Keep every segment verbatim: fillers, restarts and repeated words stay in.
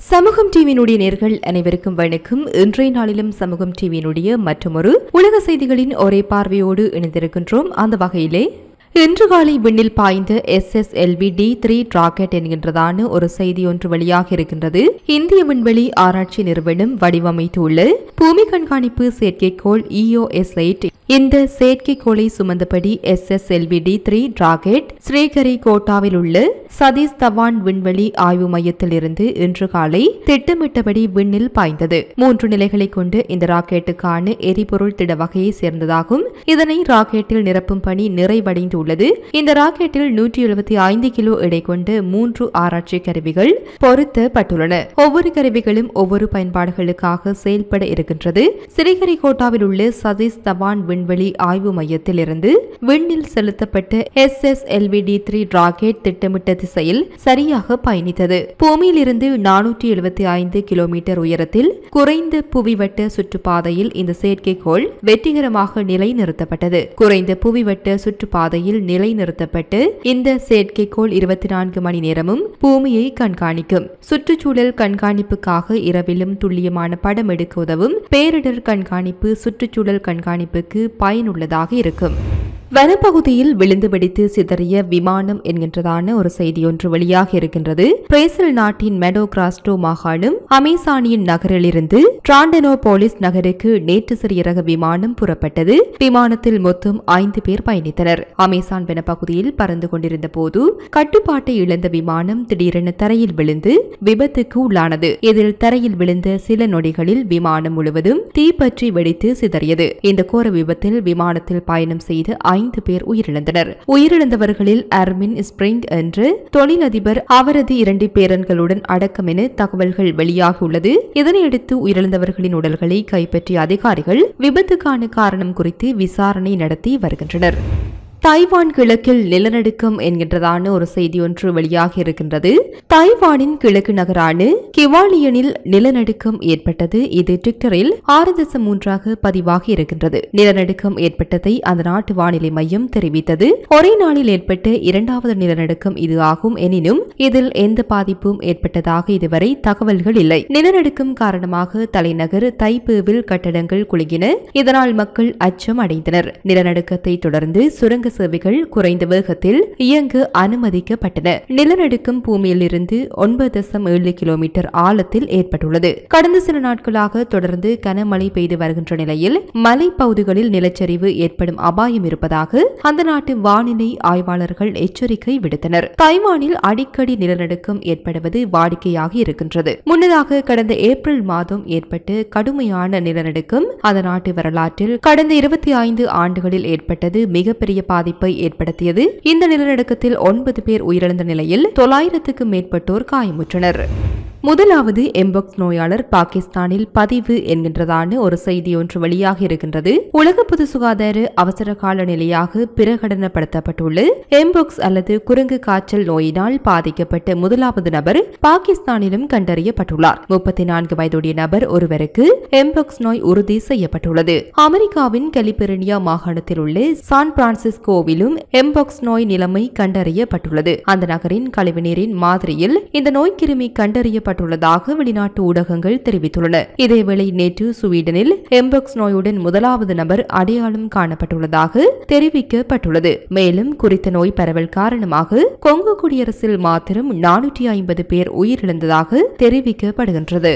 சமூகம் டிவியினுடைய நேர்கள் அனைவருக்கும் வணக்கம். இன்றைய நாளிலும் சமூகம் டிவியினுடைய மற்றொரு உலக செய்திகளின் ஒரே பார்வையோடு இணைந்திருக்கின்றோம். அந்த வகையிலே இன்று காலை விண்ணில் பாய்ந்த S S L V D three rocket என்கின்றதான ஒரு செய்தி ஒன்று வெளியாக இருக்கின்றது. இந்திய விண்வெளி ஆராய்ச்சி நிறுவனம் வடிவமைத்துள்ள பூமி கண்காணிப்பு செயற்கைக்கோள் இ ஓ எஸ் எயிட் இந்த செயற்கைக்கோளை சுமந்தபடி S S L V D three rocket ஸ்ரீஹரிகோட்டாவில் உள்ள சதீஷ் தவான் விண்வெளி ஆய்வு மையத்தில் இருந்து இன்று காலை திட்டமிட்டபடி விண்ணில் பாய்ந்தது. மூன்று நிலைகளை கொண்டு இந்த ராக்கெட்டுக்கான எரிபொருள் திட வகையை சேர்ந்ததாகும். இதனை ராக்கெட்டில் நிரப்பும் பணி நிறைவடைந்துள்ளது. இந்த ராக்கெட்டில் நூற்றி எழுபத்தி ஐந்து கிலோ எடை கொண்டு மூன்று ஆராய்ச்சி கருவிகள் பொருத்தப்பட்டுள்ளன. ஒவ்வொரு கருவிகளும் ஒவ்வொரு பயன்பாடுகளுக்காக செயல்பட இருக்கின்றது. ஸ்ரீஹரிகோட்டாவில் உள்ள சதீஷ் தவான் விண்வெளி ஆய்வு மையத்தில் இருந்து விண்ணில் செலுத்தப்பட்ட S S L V D three rocket திட்டமிட்ட திசையில் சரியாக பயணித்தது. பூமியில் இருந்து நானூற்றி எழுபத்தி ஐந்து கிலோமீட்டர் உயரத்தில் குறைந்த புவிவட்ட சுற்றுப்பாதையில் இந்த செயற்கைக்கோள் வெற்றிகரமாக நிலைநிறுத்தப்பட்டது. குறைந்த புவிவட்ட சுற்றுப்பாதையில் நிலைநிறுத்தப்பட்டு இந்த செயற்கைக்கோள் இருபத்தி நான்கு மணி நேரமும் பூமியை கண்காணிக்கும். சுற்றுச்சூழல் கண்காணிப்புக்காக இரவிலும் துல்லியமான படம் எடுக்க உதவும் பேரிடர் கண்காணிப்பு சுற்றுச்சூழல் கண்காணிப்புக்கு பயனுள்ளதாக இருக்கும். வனப்பகுதியில் விழுந்து வெடித்து சிதறிய விமானம் என்கின்றதான ஒரு செய்தி ஒன்று வெளியாக இருக்கின்றது. பிரேசில் நாட்டின் மெடோ கிராஸ்டோ மாகாணம் அமேசானியின் நகரிலிருந்து டிராண்டனோபோலிஸ் நகருக்கு நேற்று சிறிய ரக விமானம் புறப்பட்டது. விமானத்தில் மொத்தம் ஐந்து பேர் பயணித்தனர். அமேசான் வனப்பகுதியில் பறந்து கொண்டிருந்த போது கட்டுப்பாட்டை இழந்த விமானம் திடீரென தரையில் விழுந்து விபத்துக்கு உள்ளானது. இதில் தரையில் விழுந்த சில நொடிகளில் விமானம் முழுவதும் தீப்பற்றி வெடித்து சிதறியது. இந்த கோர விபத்தில் விமானத்தில் பயணம் செய்த ஐந்து பேர் உயிரிழந்தனர். உயிரிழந்தவர்களில் அர்மின் ஸ்பிரிங் என்ற தொழிலதிபர் அவரது இரண்டு பேரன்களுடன் அடக்கம் என தகவல்கள் வெளியாகியுள்ளது. இதனையடுத்து உயிரிழந்தவர்களின் உடல்களை கைப்பற்றிய அதிகாரிகள் விபத்துக்கான காரணம் குறித்து விசாரணை நடத்தி வருகின்றனர். தைவான் கிழக்கில் நிலநடுக்கம் என்கின்றதான ஒரு செய்தி ஒன்று வெளியாக இருக்கின்றது. தைவானின் கிழக்கு நகரான கிவாலியனில் நிலநடுக்கம் ஏற்பட்டது. இது ரிக்டரில் ஆறு தசம் மூன்றாக பதிவாகி இருக்கின்றது. நிலநடுக்கம் ஏற்பட்டதை அந்த நாட்டு வானிலை மையம் தெரிவித்தது. ஒரே நாளில் ஏற்பட்ட இரண்டாவது நிலநடுக்கம் இது ஆகும். எனினும் இதில் எந்த பாதிப்பும் ஏற்பட்டதாக இதுவரை தகவல்கள் இல்லை. நிலநடுக்கம் காரணமாக தலைநகர் தைப்பேவில் கட்டடங்கள் குலுங்கின. இதனால் மக்கள் அச்சம் அடைந்தனர். நிலநடுக்கத்தை தொடர்ந்து சுரங்க சேவைகள் குறைந்த வேகத்தில் இயங்க அனுமதிக்கப்பட்டன. நிலநடுக்கம் பூமியில் இருந்து ஒன்பது தசம் ஏழு கிலோமீட்டர் ஆழத்தில் ஏற்பட்டுள்ளது. கடந்த சில நாட்களாக தொடர்ந்து கனமழை பெய்து வருகின்ற நிலையில் மலைப்பகுதிகளில் நிலச்சரிவு ஏற்படும் அபாயம் இருப்பதாக அந்த நாட்டு வானிலை ஆய்வாளர்கள் எச்சரிக்கை விடுத்தனர். தைவானில் அடிக்கடி நிலநடுக்கம் ஏற்படுவது வாடிக்கையாக இருக்கின்றது. முன்னதாக கடந்த ஏப்ரல் மாதம் ஏற்பட்ட கடுமையான நிலநடுக்கம் அந்த நாட்டு வரலாற்றில் கடந்த இருபத்தி ஐந்து ஆண்டுகளில் ஏற்பட்டது மிகப்பெரிய பாதிப்பை ஏற்படுத்தியது. இந்த நிலநடுக்கத்தில் ஒன்பது பேர் உயிரிழந்த நிலையில் தொள்ளாயிரத்துக்கும் மேற்பட்டோர் காயமுற்றனர். முதலாவது எம்பாக்ஸ் நோயாளர் பாகிஸ்தானில் பதிவு என்கின்றதான ஒரு செய்தி ஒன்று வெளியாக இருக்கின்றது. உலக பொது சுகாதார அவசர கால நிலையாக பிரகடனப்படுத்தப்பட்டுள்ள எம்பாக்ஸ் அல்லது குரங்கு காய்ச்சல் நோயினால் பாதிக்கப்பட்ட முதலாவது நபர் பாகிஸ்தானிலும் கண்டறியப்பட்டுள்ளார். முப்பத்தி நான்கு வயதுடைய நபர் ஒருவருக்கு எம்பாக்ஸ் நோய் உறுதி செய்யப்பட்டுள்ளது. அமெரிக்காவின் கலிபோர்னியா மாகாணத்தில் உள்ள சான் பிரான்சிஸ்கோவிலும் எம்பாக்ஸ் நோய் நிலைமை கண்டறியப்பட்டுள்ளது. அந்த நகரின் கழிவுநீரின் மாதிரியில் இந்த நோய்க்கிருமி கண்டறியப்பட்டு உள்ளதாக வெளிநாட்டு ஊடகங்கள் தெரிவித்துள்ளன. இதேவேளை நேற்று ஸ்வீடனில் எம்பாக்ஸ் நோயுடன் முதலாவது நபர் அடையாளம் காணப்பட்டுள்ளதாக தெரிவிக்கப்பட்டுள்ளது. மேலும் குறித்த நோய் பரவல் காரணமாக கொங்கோ குடியரசில் மாத்திரம் நானூற்றி ஐம்பது பேர் உயிரிழந்ததாக தெரிவிக்கப்படுகின்றது.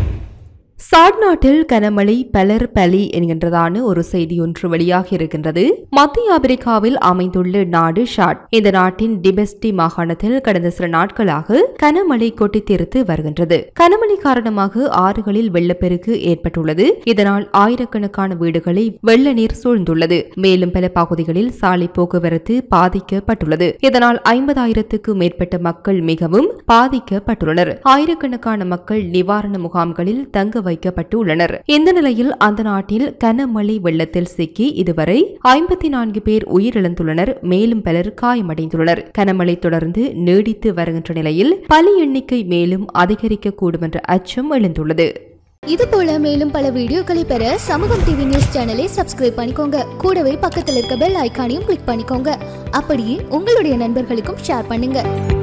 சாட் நாட்டில் கனமழை பலர் பலி என்கின்றதான ஒரு செய்தி ஒன்று வெளியாக இருக்கின்றது. மத்திய ஆப்பிரிக்காவில் அமைந்துள்ள நாடு ஷாட். இந்த நாட்டின் டிபெஸ்டி மாகாணத்தில் கடந்த சில நாட்களாக கனமழை கொட்டி தீர்த்து வருகின்றது. கனமழை காரணமாக ஆறுகளில் வெள்ளப்பெருக்கு ஏற்பட்டுள்ளது. இதனால் ஆயிரக்கணக்கான வீடுகளை வெள்ள நீர் சூழ்ந்துள்ளது. மேலும் பல பகுதிகளில் சாலை போக்குவரத்து பாதிக்கப்பட்டுள்ளது. இதனால் ஐம்பதாயிரத்துக்கும் மேற்பட்ட மக்கள் மிகவும் பாதிக்கப்பட்டுள்ளனர். ஆயிரக்கணக்கான மக்கள் நிவாரண முகாம்களில் தங்க வைக்கப்பட்டுள்ளனர். இந்த நிலையில் அந்த நாட்டில் கனமழை வெள்ளத்தில் சிக்கி இதுவரை ஐம்பத்தி நான்கு பேர் உயிரிழந்துள்ளனர். மேலும் பலர் காயமடைந்துள்ளனர். கனமழை தொடர்ந்து நீடித்து வருகின்ற நிலையில் பலி எண்ணிக்கை மேலும் அதிகரிக்கக்கூடும் என்ற அச்சம் எழுந்துள்ளது. இது போல மேலும் பல வீடியோக்களை பெற சமூகம் டிவி நியூஸ் சேனலை சப்ஸ்கிரைப் பண்ணிக்கோங்க. கூடவே பக்கத்தில் இருக்க பெல் ஐகானையும் கிளிக் பண்ணிக்கோங்க. அப்படியே உங்களுடைய நண்பர்களுக்கும் ஷேர் பண்ணுங்க.